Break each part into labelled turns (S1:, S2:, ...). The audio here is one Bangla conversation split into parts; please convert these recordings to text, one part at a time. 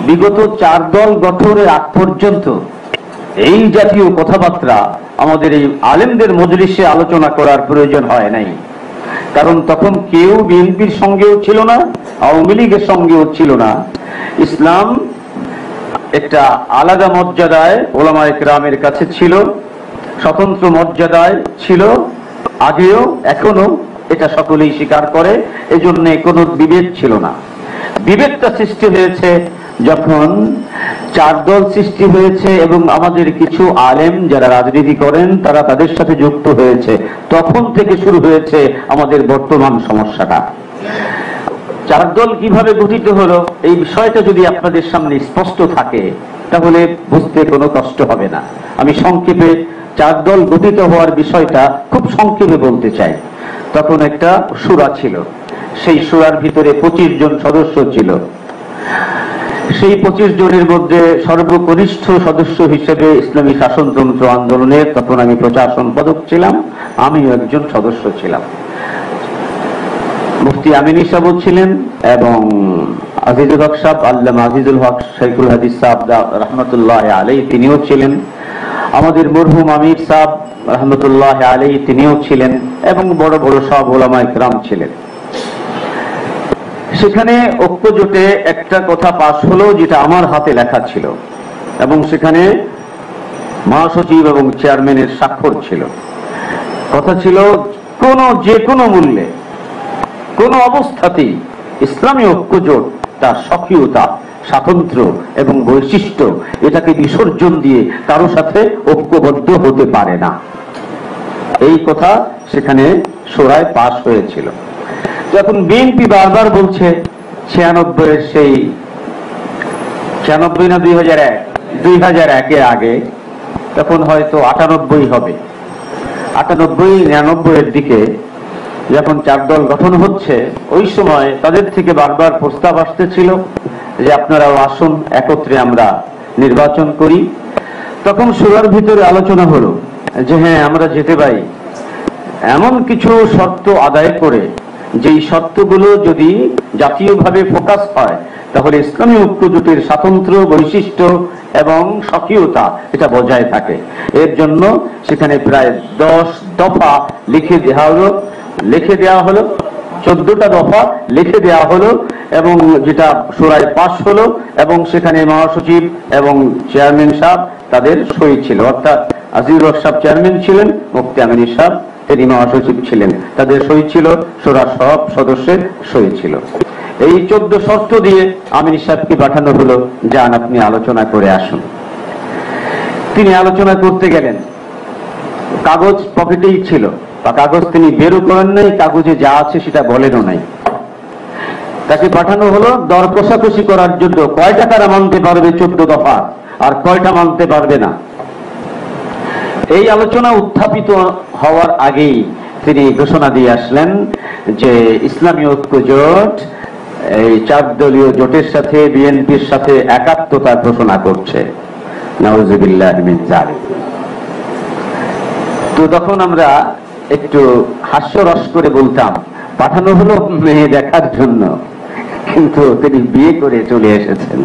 S1: বিগত 4 দল গঠনের আগ পর্যন্ত এই জাতীয় কথাবার্তা আমাদের এই আলেমদের মজলিসে আলোচনা করার প্রয়োজন হয় নাই। কারণ তখন কেউ বিএনপির সঙ্গেও ছিল না, আওয়ামী লীগের সঙ্গেও ছিল না। ইসলাম একটা আলাদা মর্যাদায় ওলামায়ে কেরামের কাছে ছিল, স্বতন্ত্র মর্যাদায় ছিল, আগেও এখনো এটা সকলেই স্বীকার করে। এজন্য কোনো বিভেদ ছিল না। বিভেদটা সৃষ্টি হয়েছে যখন 4 দল সৃষ্টি হয়েছে এবং আমাদের কিছু আলেম যারা রাজনীতি করেন তারা তাদের সাথে যুক্ত হয়েছে, তখন থেকে শুরু হয়েছে আমাদের বর্তমান সমস্যাটা। 4 দল কিভাবে গঠিত হলো এই বিষয়টা যদি আপনাদের সামনে স্পষ্ট থাকে তাহলে বুঝতে কোনো কষ্ট হবে না। আমি সংক্ষেপে 4 দল গঠিত হওয়ার বিষয়টা খুব সংক্ষেপে বলতে চাই। তখন একটা সূরা ছিল, সেই সূরার ভিতরে 25 জন সদস্য ছিল। সেই 25 জনের মধ্যে সর্বকনিষ্ঠ সদস্য হিসেবে ইসলামী শাসনতন্ত্র আন্দোলনের, তখন আমি প্রচার সম্পাদক ছিলাম, আমিও একজন সদস্য ছিলাম। মুফতি আমিনী সাহেব ছিলেন এবং আজিজুল হক সাহেব, আল্লামা আজিজুল হক শাইখুল হাদিস সাহেব রহমতুল্লাহ আলাইহি তিনিও ছিলেন। আমাদের মরহুম আমির সাহেব রহমতুল্লাহ আলাইহি তিনিও ছিলেন এবং বড় বড় সব ওলামায়ে কেরাম ছিলেন। সেখানে ঐক্যজোটে একটা কথা পাশ হলো যেটা আমার হাতে লেখা ছিল এবং সেখানে মহাসচিব এবং চেয়ারম্যানের স্বাক্ষর ছিল। কথা ছিল যে কোনো মূল্যে, কোনো অবস্থাতেই ইসলামী ঐক্যজোট তার স্বকীয়তা, স্বাতন্ত্র্য এবং বৈশিষ্ট্য এটাকে বিসর্জন দিয়ে কারো সাথে ঐক্যবদ্ধ হতে পারে না। এই কথা সেখানে শোরায় পাশ হয়েছিল। যখন বিএনপি বারবার বলছে 96 সেই 96 না 2001 আগে, তখন হয়তো 98 হবে, 98-99 এর দিকে যখন 4 দল গঠন হচ্ছে, ওই সময় তাদের থেকে বারবার প্রস্তাব আসতেছিল যে আপনারাও আসুন, একত্রে আমরা নির্বাচন করি। তখন সূরার ভিতরে আলোচনা হলো যে হ্যাঁ আমরা যেতে পারি, এমন কিছু শর্ত আদায় করে যেই শর্তগুলো যদি জাতীয়ভাবে ফোকাস হয় তাহলে ইসলামী ঐক্যজোটের স্বাতন্ত্র্য, বৈশিষ্ট্য এবং স্বকীয়তা এটা বজায় থাকে। এর জন্য সেখানে প্রায় 10 দফা লিখে দেওয়া হলো, 14টা দফা লিখে দেওয়া হলো এবং যেটা শোরায় পাশ হলো এবং সেখানে মহাসচিব এবং চেয়ারম্যান সাহেব তাদের সই ছিল, অর্থাৎ আজিজুল হক সাহেব চেয়ারম্যান ছিলেন, মুফতি আমিনী সাহেব তিনি মহাসচিব ছিলেন, তাদের সই ছিল, শোরার সব সদস্যের সই ছিল। এই 14 শর্ত দিয়ে আমিনী সাহেবকে পাঠানো হলো, যান আপনি আলোচনা করে আসুন। তিনি আলোচনা করতে গেলেন, কাগজ পকেটেই ছিল, বা কাগজ তিনি বেরও করেন নাই, কাগজে যা আছে সেটা বলেনও নাই। তাকে পাঠানো হলো দর কষাকষি করার জন্য, কয়টা তারা মানতে পারবে 14 দফা আর কয়টা মানতে পারবে না। এই আলোচনা উত্থাপিত হওয়ার আগেই তিনি ঘোষণা দিয়ে আসলেন যে ইসলামী ঐক্যজোট এই 4 দলীয় জোটের সাথে বিএনপির সাথে একাত্মতা ঘোষণা করছে। নাউযুবিল্লাহ মিন যালিক। তো তখন আমরা একটু হাস্যরস করে বলতাম, পাঠানো হলো মেয়ে দেখার জন্য, কিন্তু তিনি বিয়ে করে চলে এসেছেন।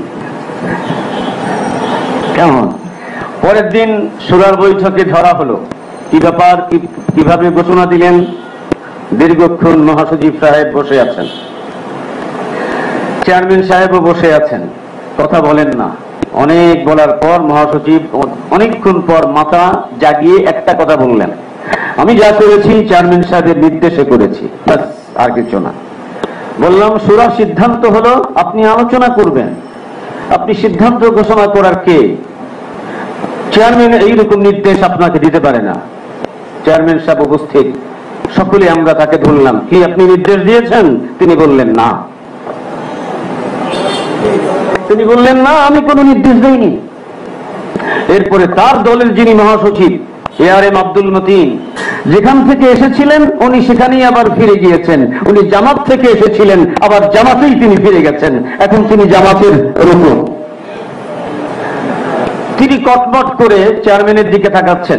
S1: কেমন? পরের দিন শূরার বৈঠকে ধরা হলো, কি ব্যাপার, কিভাবে ঘোষণা দিলেন। দীর্ঘক্ষণ মহাসচিব সাহেব বসে আছেন, চেয়ারম্যান সাহেবও বসে আছেন, কথা বলেন না। অনেক বলার পর মহাসচিব অনেকক্ষণ পর মাথা জাগিয়ে একটা কথা বললেন, আমি যা করেছি চেয়ারম্যান সাহেবের নির্দেশে করেছি, ব্যাস আর কিছু না। বললাম শূরার সিদ্ধান্ত হলো আপনি আলোচনা করবেন, আপনি সিদ্ধান্ত ঘোষণা করার কে? চেয়ারম্যান এইরকম নির্দেশ আপনাকে দিতে পারে না। চেয়ারম্যান সাহেব উপস্থিত, সকলে আমরা তাকে ধরলাম, কি আপনি নির্দেশ দিয়েছেন? তিনি বললেন না, আমি কোনো নির্দেশ দেইনি। এরপরে তার দলের যিনি মহাসচিব ARM আব্দুল মতিন, যেখান থেকে এসেছিলেন উনি সেখানেই আবার ফিরে গিয়েছেন। উনি জামাত থেকে এসেছিলেন, আবার জামাতেই তিনি ফিরে গেছেন, এখন তিনি জামাতের রূপ। তিনি কটমট করে চেয়ারম্যানের দিকে তাকাচ্ছেন।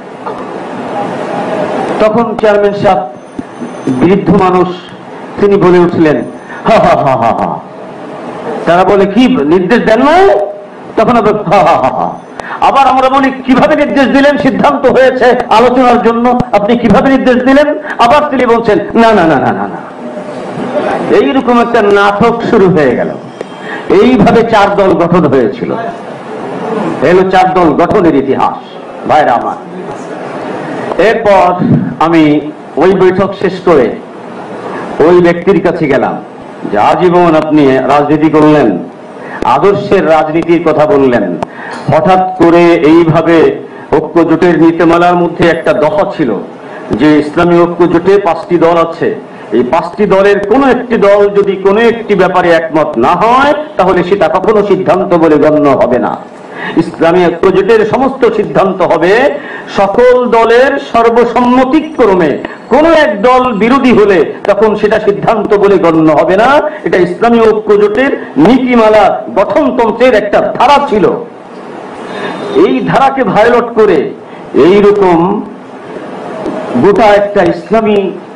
S1: তখন চেয়ারম্যান সাহেব বৃদ্ধ মানুষ, তিনি বলে উঠলেন, হা হা হা হা হা, তারা বলে কি নির্দেশ দেন না? তখন আবার আমরা বলি কিভাবে নির্দেশ দিলেন? সিদ্ধান্ত হয়েছে আলোচনার জন্য, আপনি কিভাবে নির্দেশ দিলেন? আবার তিনি বলছেন না না না না না না। এইরকম একটা নাটক শুরু হয়ে গেল। এইভাবে 4 দল গঠন হয়েছিল। এলো 4 দল গঠনের ইতিহাস ভাইরা আমার। এরপর আমি ওই বৈঠক শেষ করে ওই ব্যক্তির কাছে গেলাম যে আজীবন আপনি রাজনীতি করলেন, আদর্শের রাজনীতির কথা বললেন, হঠাৎ করে এইভাবে ঐক্য জোটের নীতিমালার মধ্যে একটা দফা ছিল যে ইসলামী ঐক্য জোটে 5টি দল আছে, এই 5টি দলের কোনো একটি দল যদি কোনো একটি ব্যাপারে একমত না হয় তাহলে সেটা কখনো সিদ্ধান্ত বলে গণ্য হবে না। ইসলামী ঐক্য জোটের সমস্ত সিদ্ধান্ত হবে সকল দলের সর্বসম্মতিক্রমে। কোন এক দল বিরোধী হলে তখন সেটা সিদ্ধান্ত বলে গণ্য হবে না। এটা ইসলামী ঐক্য জোটের নীতিমালা গঠনতন্ত্রের একটা ধারা ছিল। এই ধারাকে ভায়োলেট করে এইরকম গোটা একটা ইসলামী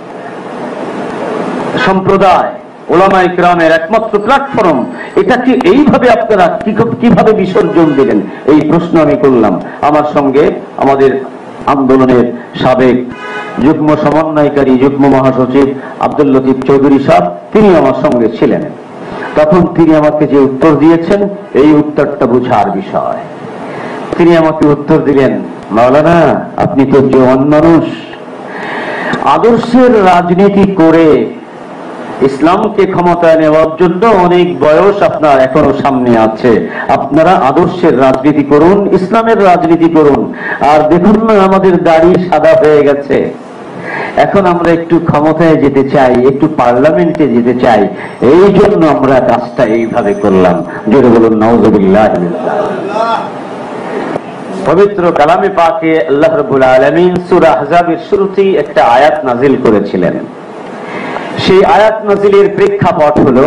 S1: সম্প্রদায় ওলামায়ে কেরামের একমাত্র প্ল্যাটফর্ম, এটাকে এইভাবে আপনারা কিভাবে বিসর্জন দিলেন? এই প্রশ্ন আমি করলাম। আমার সঙ্গে আমাদের আন্দোলনের সাবেক যুগ্ম সমন্বয়কারী যুগ্ম মহাসচিব আব্দুল লতিফ চৌধুরী সাহেব, তিনি আমার সঙ্গে ছিলেন। তখন তিনি আমাকে যে উত্তর দিয়েছেন, এই উত্তরটা বুঝার বিষয়। তিনি আমাকে উত্তর দিলেন, মাওলানা আপনি তো জওয়ান মানুষ, আদর্শের রাজনীতি করে ইসলামকে ক্ষমতায় নেওয়ার জন্য অনেক বয়স আপনার এখনো সামনে আছে। আপনারা আদর্শের রাজনীতি করুন, ইসলামের রাজনীতি করুন। আর দেখুন না, আমাদের দাড়ি সাদা হয়ে গেছে, এখন আমরা একটু ক্ষমতায় যেতে চাই, একটু পার্লামেন্টে যেতে চাই, এই জন্য আমরা কাজটা এইভাবে করলাম। জোরে বলুন নাউযুবিল্লাহ। পবিত্র কালামে পাকে আল্লাহ রাব্বুল আলামিন সূরা আহজাবের শুরুতেই একটা আয়াত নাজিল করেছিলেন। সেই আয়াত নাজিলের প্রেক্ষাপট হলো,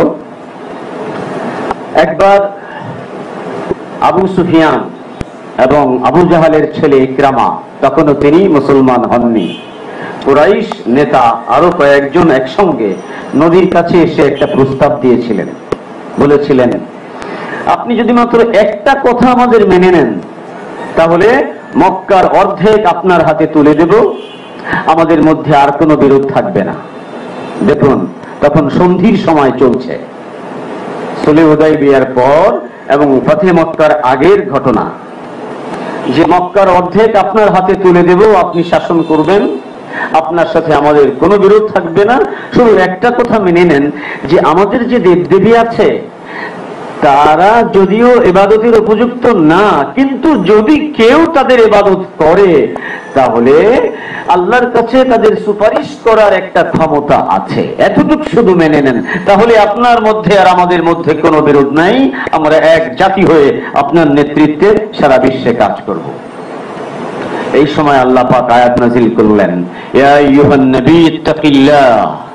S1: একবার আবু সুফিয়ান এবং আবু জাহালের ছেলে ইকরামা, তখনও তিনি মুসলমান হননি, কুরাইশ নেতা আরো কয়েকজন একসঙ্গে নদীর কাছে এসে একটা প্রস্তাব দিয়েছিলেন। বলেছিলেন, আপনি যদি মাত্র একটা কথা আমাদের মেনে নেন তাহলে মক্কার অর্ধেক আপনার হাতে তুলে দেব, আমাদের মধ্যে আর কোনো বিরোধ থাকবে না। দেখুন, তখন সন্ধির সময় চলছে, সুলহ হুদায়বিয়ার পর এবং ফাতহে মক্কার আগের ঘটনা, যে মক্কার অর্ধেক আপনার হাতে তুলে দেব, আপনি শাসন করবেন, আপনার সাথে আমাদের কোনো বিরোধ থাকবে না। শুধু একটা কথা মেনে নেন যে আমাদের যে দেবদেবী আছে তারা যদিও ইবাদতের উপযুক্ত না, কিন্তু যদি কেউ তাদের ইবাদত করে তাহলে আল্লাহর কাছে তাদের সুপারিশ করার একটা ক্ষমতা আছে, এতটুকু শুধু মেনে নেন, তাহলে আপনার মধ্যে আর আমাদের মধ্যে কোনো বিরোধ নাই। আমরা এক জাতি হয়ে আপনার নেতৃত্বে সারা বিশ্বে কাজ করব। এই সময় আল্লাহ পাক আয়াত নাযিল করলেন, ইয়া আইয়ুহান নবী ইত্তাকিল্লাহ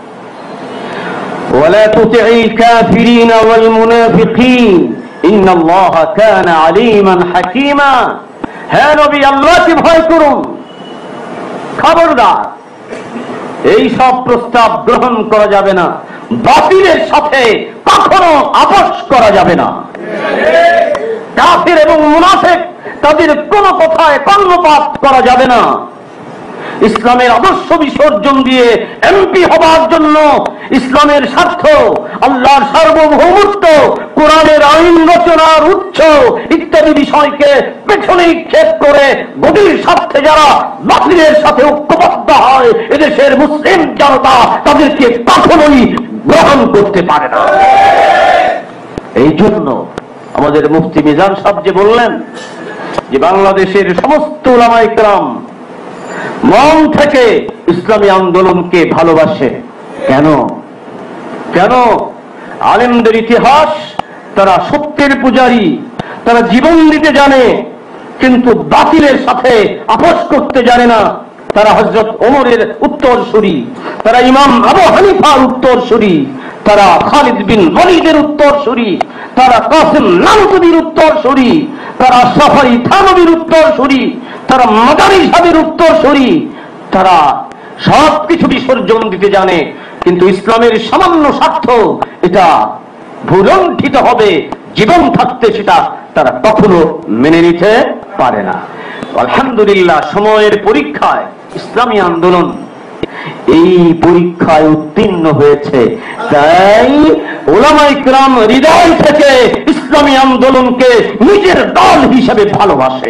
S1: ولا تطع الكافرين والمنافقين إن الله كان عليما حكيما। হে নবী, আল্লাহকে ভয় করুন, খবরদার এই সব প্রস্তাব গ্রহণ করা যাবে না, বাতিলের সাথে কখনো আপোষ করা যাবে না। কাফির এবং মুনাফিক তাদের কোনো কথায় কর্ণপাত করা যাবে না। ইসলামের আদর্শ বিসর্জন দিয়ে এমপি হবার জন্য ইসলামের স্বার্থ, আল্লাহর সার্বভৌমত্ব, কোরআনের আইন রচনার উচ্চ ইত্যাদি বিষয়কে পেছনে নিক্ষেপ করে গভীর স্বার্থে যারা বাতিলের সাথে ঐক্যবদ্ধ হয়, এদেশের মুসলিম জনতা তাদেরকে কখনোই গ্রহণ করতে পারে না। এই জন্য আমাদের মুফতি মিজান সাহেব যে বললেন যে বাংলাদেশের সমস্ত উলামায়ে কেরাম মন থেকে ইসলামী আন্দোলনকে ভালোবাসে। কেন? কেন? আলেমদের ইতিহাস, তারা সত্যের পূজারী, তারা জীবন দিতে জানে কিন্তু বাতিলের সাথে আপোষ করতে জানে না। তারা হযরত ওমরের উত্তরসূরি, তারা ইমাম আবু হানিফার উত্তরসূরি, তারা খালিদ বিন ওয়ালিদের উত্তরসূরি, তারা কাসিম নানতুবির উত্তরসূরি, তারা সাফারি থানবীর উত্তরসূরি, তারা মাদানী সাহেবের উত্তরসূরি। তারা সবকিছু বিসর্জন দিতে জানে, কিন্তু ইসলামের সামান্য স্বার্থ এটা ভুলণ্ঠিত হবে, জীবন থাকতে সেটা তারা কখনো মেনে নিতে পারে না। আলহামদুলিল্লাহ, সময়ের পরীক্ষায় ইসলামী আন্দোলন এই পরীক্ষায় উত্তীর্ণ হয়েছে। তাই উলামায়ে কিরাম হৃদয় থেকে ইসলামী আন্দোলনকে নিজের দল হিসেবে ভালোবাসে।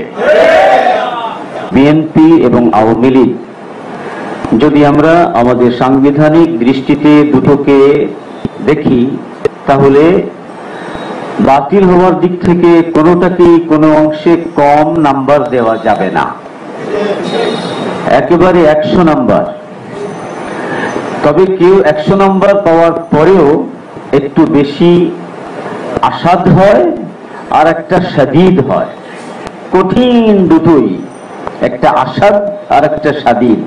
S1: বিএনপি এবং আওয়ামী লীগ যদি আমরা আমাদের সাংবিধানিক দৃষ্টিতে দুটোকে দেখি, তাহলে বাতিল হওয়ার দিক থেকে কোনোটাকেই কোনো অংশে কম নাম্বার দেওয়া যাবে না, একেবারে 100 নাম্বার। তবে কেউ 100 নাম্বার পাওয়ার পরেও একটু বেশি আসাদ হয় আর একটা শাদীদ হয়, কঠিন দুটোই, একটা আসাদ আর একটা শাদীদ।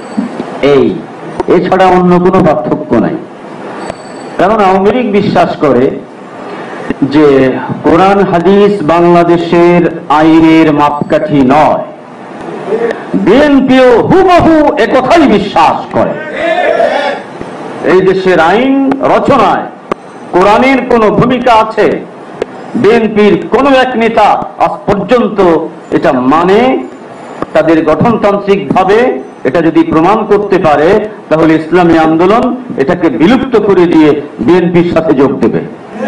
S1: এছাড়া অন্য কোনো পার্থক্য নাই। কারণ আওয়ামী লীগ বিশ্বাস করে যে কোরআন হাদিস বাংলাদেশের আইনের মাপকাঠি নয়, বিএনপিও হুবহু একথাই বিশ্বাস করে। এই দেশের আইন রচনায় কোরআনের কোন ভূমিকা আছে? বিএনপির কোন এক নেতা আজ পর্যন্ত এটা মানে? তাদের গঠনতান্ত্রিক ভাবে এটা যদি প্রমাণ করতে পারে, তাহলে ইসলামী আন্দোলন এটাকে বিলুপ্ত করে দিয়ে বিএনপির সাথে যোগ দেবে।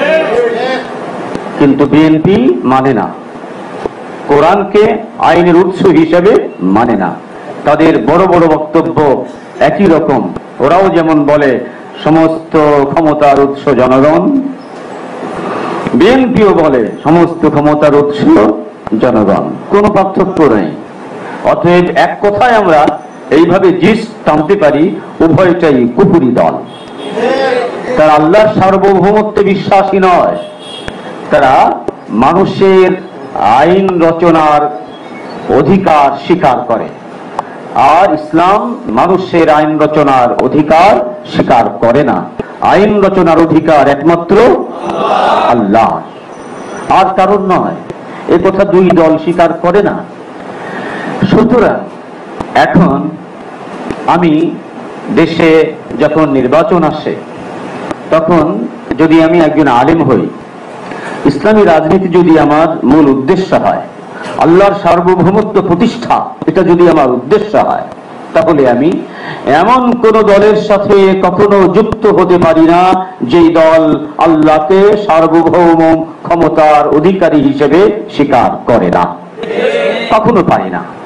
S1: কিন্তু বিএনপি মানে না, কোরআনকে আইনের উৎস হিসেবে মানে না। তাদের বড় বড় বক্তব্য একই রকম। ওরাও যেমন বলে সমস্ত ক্ষমতার উৎস জনগণ, বিএনপিও বলে সমস্ত ক্ষমতার উৎস জনগণ, কোনো পার্থক্য নেই। অতএব এক কথায় আমরা এইভাবে জিস টানতে পারি, উভয়টাই কুফরি দল। তারা আল্লাহর সার্বভৌমত্বে বিশ্বাসী নয়, তারা মানুষের আইন রচনার অধিকার স্বীকার করে। আর ইসলাম মানুষের আইন রচনার অধিকার স্বীকার করে না। আইন রচনার অধিকার একমাত্র আল্লাহ, আর কারণ নয়। এ কথা দুই দল স্বীকার করে না। সুতরাং এখন আমি দেশে যখন নির্বাচন আসে, তখন যদি আমি একজন আলেম হই, ইসলামী রাজনীতি যদি আমার মূল উদ্দেশ্য হয়, আল্লাহর সার্বভৌমত্ব প্রতিষ্ঠা এটা যদি আমার উদ্দেশ্য হয়, তাহলে আমি এমন কোন দলের সাথে কখনো যুক্ত হতে পারি না যেই দল আল্লাহকে সার্বভৌম ক্ষমতার অধিকারী হিসেবে স্বীকার করে না, কখনো পারি না।